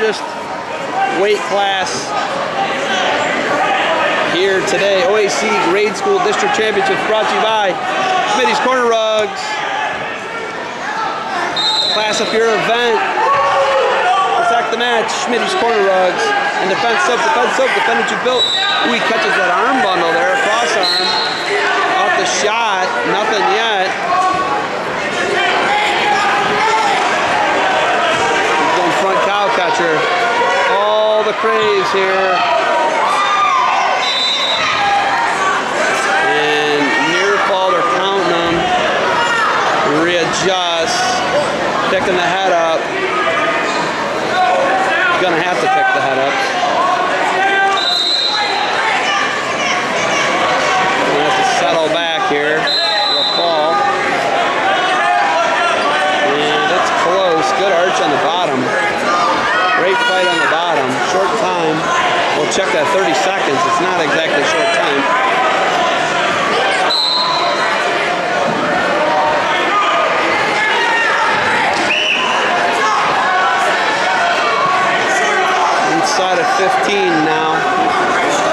largest weight class here today. OAC Grade School District Championships brought to you by Schmitty's Corner Rugs. Class up your event. Protect the match, Schmitty's Corner Rugs. And defend soap, defend what you built. Ooh, he catches that arm bundle there, cross arm. Off the shot, nothing yet. He's going front cow catcher. All the craze here. And near fall, they're counting them. Readjust. Picking the head up. Gonna have to pick the head up. Gonna have to settle back here for a fall. And it's close. Good arch on the bottom. Great fight on the bottom. Short time. We'll check that 30 seconds. It's not exactly short time. Inside of 15 now.